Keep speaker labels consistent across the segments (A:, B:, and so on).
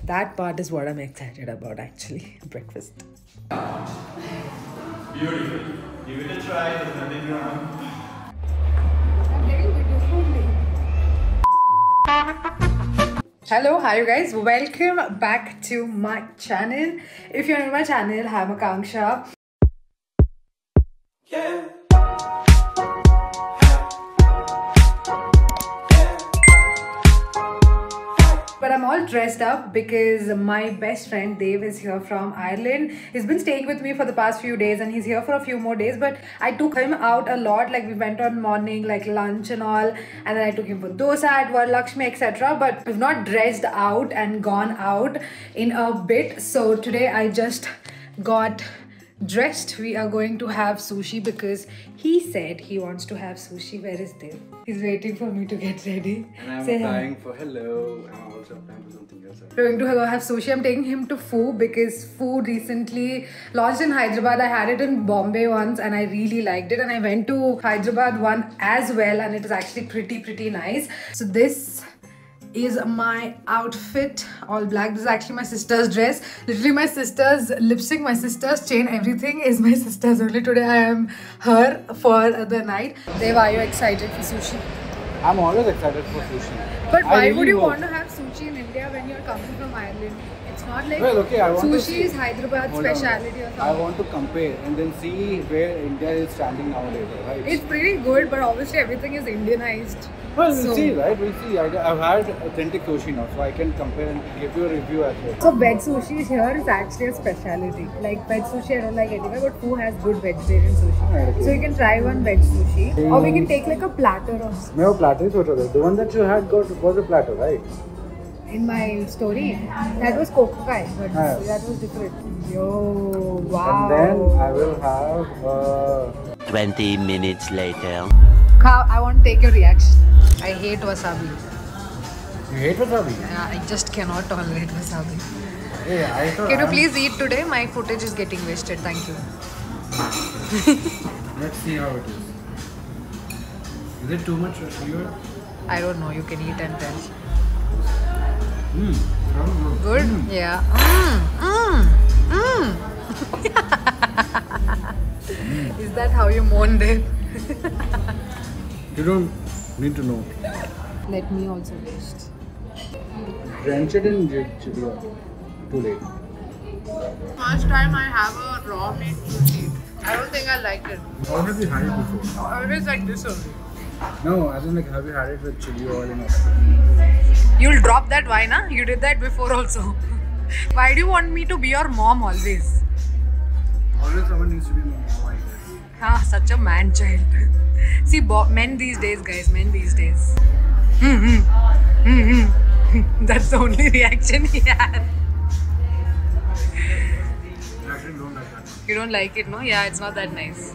A: That part is what I'm excited about actually. Breakfast.
B: Beautiful. Give it a try, there's nothing wrong.
A: Hello, hi you guys, welcome back to my channel. If you're new to my channel, I'm Akanksha. But I'm all dressed up because my best friend Dave is here from Ireland. He's been staying with me for the past few days and he's here for a few more days. But I took him out a lot, like we went on morning, like lunch and all. And then I took him for dosa at Varalakshmi, etc. But we've not dressed out and gone out in a bit. So today I just got dressed. We are going to have sushi because he said he wants to have sushi. Where is Dev? He's waiting for me to get ready.
C: And I'm applying for hello. I'm also applying for something else.
A: We're going to go have sushi. I'm taking him to Foo because Foo recently launched in Hyderabad. I had it in Bombay once and I really liked it. And I went to Hyderabad one as well and it is actually pretty nice. So this is my outfit, all black. This is actually my sister's dress. Literally my sister's lipstick, my sister's chain, everything is my sister's. Only today I am her for the night. Dev, are you excited for sushi?
C: I'm always excited for sushi.
A: But why would you want to have sushi in India when you're coming from Ireland? It's not like sushi is Hyderabad speciality or something.
C: I want to compare and then see where India is standing nowadays, right?
A: It's pretty good, but obviously everything is Indianized.
C: Well, we'll see, right? We'll see. I've had authentic sushi now, so I can compare and give you a review as well.
A: So veg sushi here is actually a speciality. Like veg sushi I don't like anywhere, but Foo has good vegetarian sushi.
C: Okay.
A: So you can try one veg sushi, or we can take like a platter of.
C: No, platter is what was it? The one that you had got was a platter, right?
A: In my story, that was kokai, but that was different. Yo, wow.
C: And then I will have
D: 20 minutes later.
A: I want to take your reaction. I hate wasabi.
C: You hate wasabi?
A: Yeah, I just cannot tolerate wasabi.
C: Yeah, I thought.
A: Can you please eat today? My footage is getting wasted. Thank you.
C: Let's see how it is. Is it too much for you?
A: I don't know. You can eat and tell.
C: Sounds
A: Good? Yeah. Is that how you moan, Dev?
C: You don't need to know.
A: Let me also taste.
C: Drench it in chili oil. Too late.
A: First time I have a raw meat sushi. I don't think I like it.
C: Or have you had it before?
A: I always like this only.
C: No, I don't like. Have you had it with chili oil and all?
A: You'll drop that wine, huh? You did that before also. Why do you want me to be your mom always?
C: Always someone needs to be more, I guess.
A: Ah, such a man child. See, men these days, guys, men these days. That's the only reaction he had.
C: I actually don't like that.
A: You don't like it, no? Yeah, it's not that nice.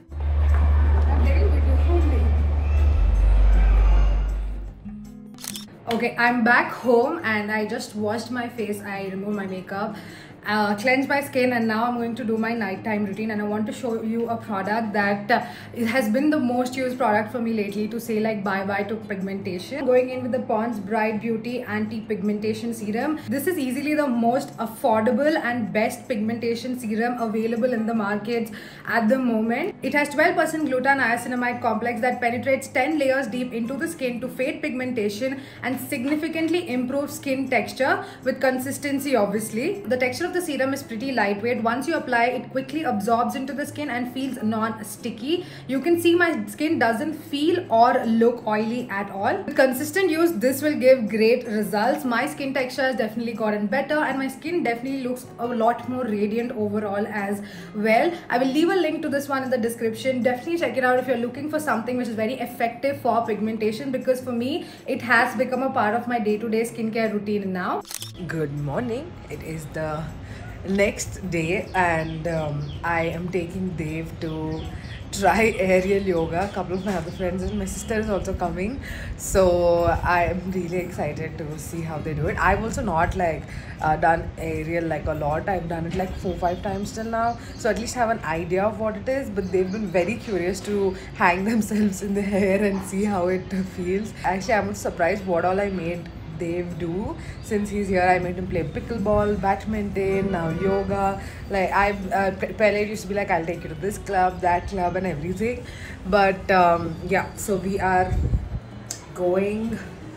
A: Okay, I'm back home and I just washed my face. I removed my makeup, cleansed my skin, and now I'm going to do my nighttime routine. And I want to show you a product that it has been the most used product for me lately to say like bye-bye to pigmentation. Going in with the Pond's Bright Beauty Anti-Pigmentation Serum. This is easily the most affordable and best pigmentation serum available in the markets at the moment. It has 12% glutaniacinamide complex that penetrates 10 layers deep into the skin to fade pigmentation and significantly improve skin texture with consistency, obviously. The texture of the serum is pretty lightweight. Once you apply, it quickly absorbs into the skin and feels non-sticky. You can see my skin doesn't feel or look oily at all. With consistent use, this will give great results. My skin texture has definitely gotten better and my skin definitely looks a lot more radiant overall as well. I will leave a link to this one in the description. Definitely check it out if you're looking for something which is very effective for pigmentation, because for me, it has become a part of my day-to-day skincare routine now. Good morning. It is the next day and I am taking Dev to try aerial yoga. A couple of my other friends and my sister is also coming, so I am really excited to see how they do it. I've also not like done aerial like a lot. I've done it like 4-5 times till now, so at least have an idea of what it is, but they've been very curious to hang themselves in the hair and see how it feels. Actually, I'm surprised what all I made Dave do. Since he's here, I made him play pickleball, badminton, now yoga. Like Pele used to be like, I'll take you to this club, that club, and everything. But yeah, so we are going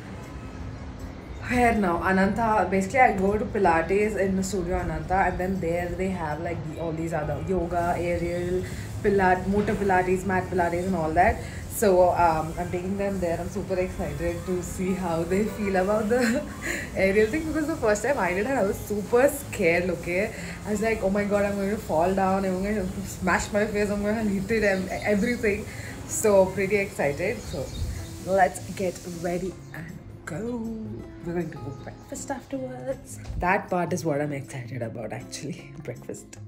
A: here now. Ananta, basically I go to Pilates in the studio Ananta, and then there they have like all these other yoga, aerial, motor Pilates, mat Pilates, and all that. So I'm taking them there. I'm super excited to see how they feel about the aerial thing, because the first time I did it, I was super scared. Okay, I was like, oh my god, I'm going to fall down, I'm going to smash my face, I'm going to hit it and everything. So pretty excited. So let's get ready and go. We're going to go breakfast afterwards. That part is what I'm excited about, actually. Breakfast.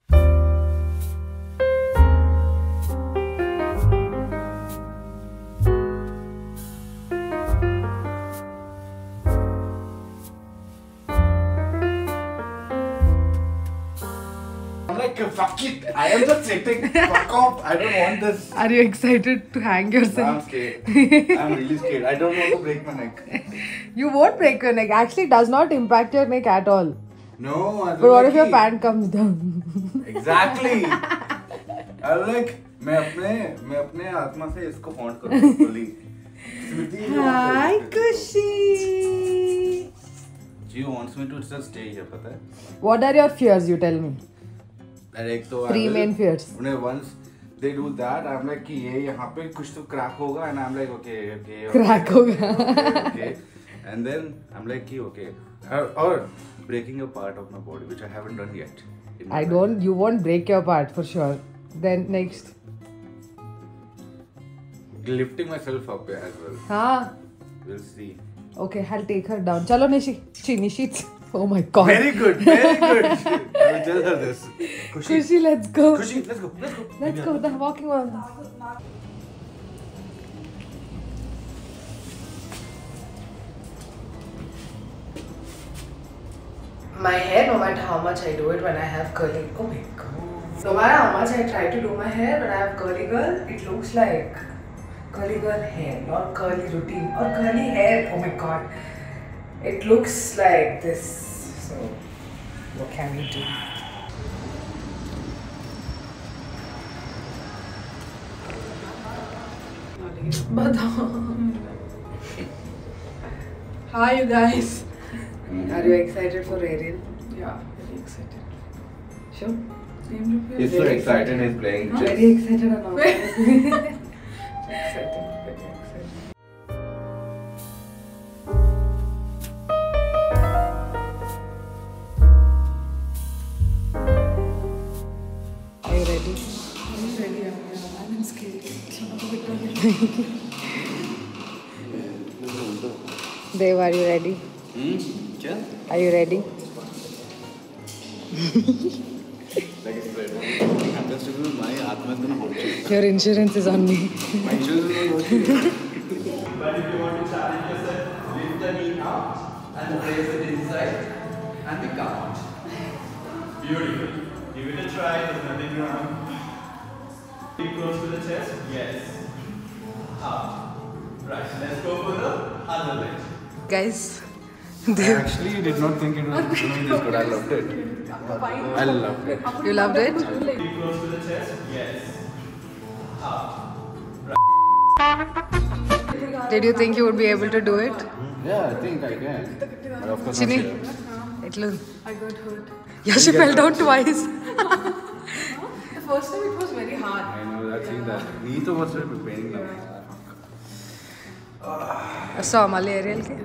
C: I'm like, fuck it. I am just sitting. Fuck off. I don't want this.
A: Are you excited to hang yourself?
C: I'm scared. I'm really scared. I don't want to break my neck.
A: You won't break your neck. Actually, it does not impact your neck at all.
C: No, I don't.
A: But what
C: like
A: if your
C: it.
A: pant comes down?
C: Exactly. I'm like, मैं अपने आत्मा से इसको haunt करूँगा fully.
A: Hi, Kushi.
C: She wants me to just stay here, पता है?
A: What are your fears? You tell me.
C: Like तो
A: Three main fears.
C: Once they do that, I'm like कि ये यहाँ पे कुछ तो crack होगा, and I'm like okay.
A: Crack होगा.
C: Okay. And then I'm like कि okay. Or breaking a part of my body which I haven't done yet.
A: You won't break your part for sure. Then next.
C: Lifting myself up as well.
A: हाँ.
C: We'll see.
A: Okay, I'll take her down. Chalo Nishi. Oh my god.
C: Very good. I will tell her this.
A: Kushi, let's go.
C: Kushi, let's go.
A: Let's go. The walking one. My hair, no matter how much I do it when I have curly, oh my god. No matter how much I try to do my hair when I have curly girl, it looks like curly girl hair, not curly routine or curly hair. Oh my god. It looks like this. So, what can we do? Hi, you guys. Are you excited for Ariel?
E: Yeah, very excited.
A: Sure.
C: He's so excited he's playing chess.
A: Very excited or not?
E: Excited, very excited.
A: Are you ready?
E: I'm ready. I'm scared.
A: Dev, are you ready?
C: क्या?
A: Are you ready?
C: My आत्मा इतना haunt.
A: Your insurance is on me.
C: My insurance is not working.
B: But if you want to challenge yourself, lift the knee up and place it inside and the count. Beautiful. Give it a try, there's nothing wrong. Keep close to the chest. Yes. Up. Right. Let's go for the other leg.
A: Guys,
C: I actually did not think it was going to be this good. I loved it. I loved it.
A: you loved it?
B: Keep close to the chest. Yes. Up.
A: Did you think you would be able to do it?
C: Yeah, I think I can. But of course,
A: Chini?
C: not
A: It'll.
E: I got hurt.
A: Yeah, she fell down twice.
E: The first time it was very hard.
C: I know, that's that. Knee to was pain now.
A: So, Ariel ke?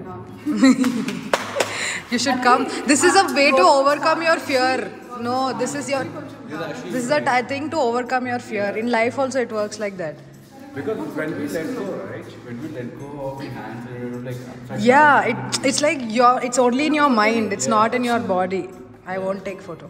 A: You should come. This is a way to overcome your fear. No, this is a thing to overcome your fear. In life also it works like that.
C: Because when we let go, right? When we let go of the hands, we're like.
A: Yeah, it's like it's only in your mind. It's not in your body. I won't take photo.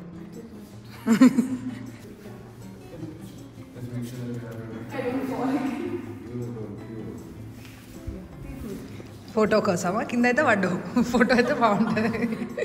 A: Photo kosama kinda aithe vaddu. Photo aithe baguntundi.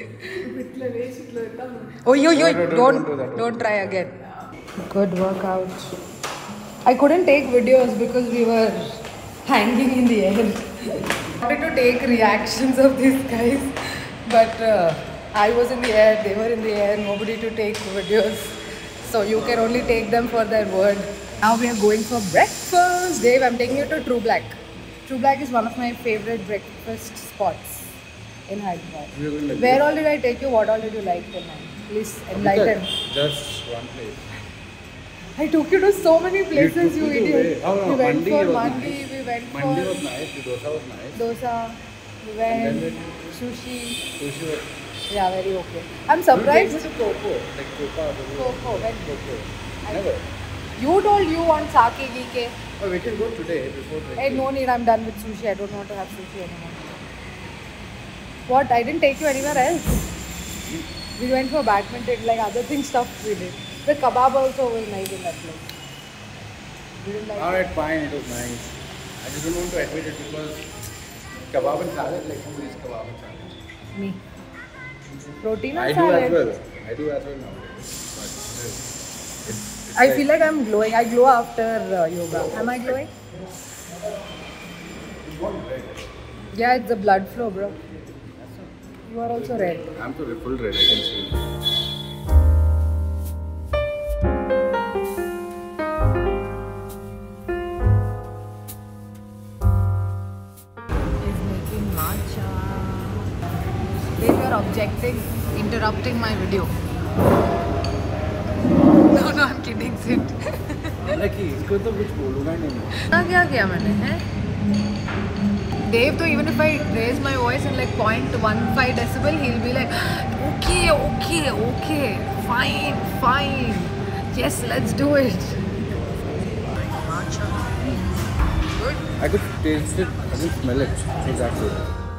A: Oh, don't try again. Good workout. I couldn't take videos because we were hanging in the air. I wanted to take reactions of these guys, but I was in the air, they were in the air, nobody to take videos. So you can only take them for their word. Now we are going for breakfast. Dave, I'm taking you to True Black. True Black is one of my favorite breakfast spots in Hyderabad. Where all did I take you? What all did you like till now? Please enlighten.
C: Just one place.
A: I took you to so many places, you idiot.
C: Oh, no,
A: we went
C: Mandi
A: for
C: was
A: Mandi,
C: nice.
A: we went
C: Mandi
A: for
C: was nice, the dosa was nice.
A: dosa, we
C: And
A: went
C: then
A: sushi.
C: Sushi was...
A: Yeah, very okay. I'm surprised.
C: to Coco, like Coco.
A: Coco, when?
C: Coco. Never.
A: You told you want sake gike.
C: Oh, we can go today before drinking.
A: Hey, no need, I'm done with sushi. I don't want to have sushi anymore. What? I didn't take you anywhere else. We went for badminton, like other things stuff we did. The kebab also was nice in that place. You didn't like it?
C: Alright, fine, it was nice. I just don't want to admit it because kebab and salad, like who is kebab and salad?
A: Me. Protein
C: I
A: and
C: do
A: salad.
C: as well. I do as well nowadays. But it's
A: I
C: like,
A: feel like I'm glowing. I glow after yoga. Am I glowing? Yeah, it's the blood flow, bro. You are also red.
C: I'm so full red, I can see.
E: He's making matcha. They were objecting, interrupting my video. No, I'm kidding. Sit.
C: हालांकि इसको तो कुछ बोलूँगा नहीं
E: ना क्या किया मैंने हैं? Dave, though, even if I raise my voice in like 0.15 decibel, he'll be like, okay, fine. Yes, let's do it. Matcha. Good.
C: I could taste it, I could smell it. Exactly.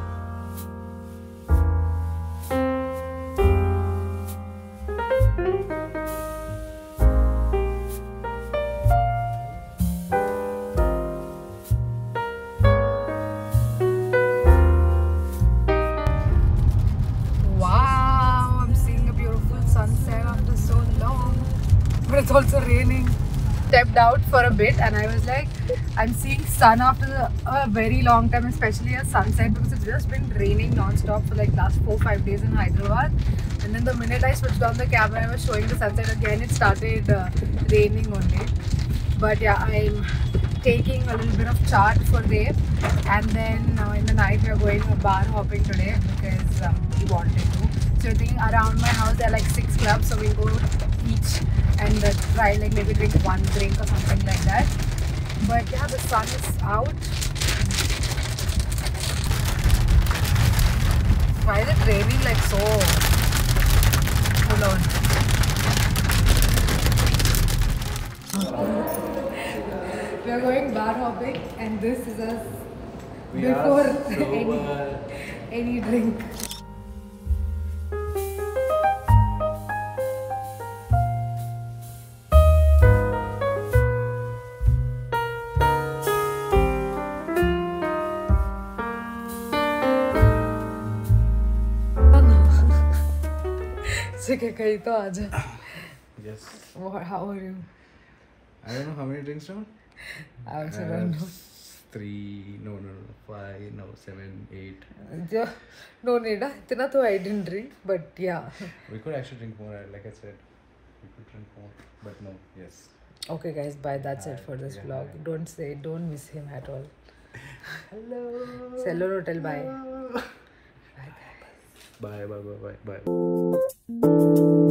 A: Wow, I'm seeing a beautiful sunset after so long. But it's also raining. Stepped out for a bit and I was like, I'm seeing sun after a very long time, especially a sunset, because it's just been raining non-stop for like last 4-5 days in Hyderabad. And then the minute I switched on the camera, I was showing the sunset again, it started raining only. But yeah, I'm taking a little bit of chart for Dave, and then in the night we are going bar hopping today because he wanted to. So I think around my house there are like 6 clubs, so we'll go each and try like maybe drink one drink or something like that. But yeah, the sun is out. Why is it raining like so full on? We are going bar hopping and this is us before any drink. कहीं तो आजा.
C: Yes.
A: How are you?
C: I don't know how many drinks now?
A: I also don't know.
C: 3, no, 5, no, 7, 8.
A: No need, itna to I didn't drink, but yeah.
C: We could actually drink more, like I said. We could drink more, but no, yes.
A: Okay guys, bye. That's it for this vlog. Don't miss him at all.
C: Hello.
A: Cello Hotel, bye.
C: Bye.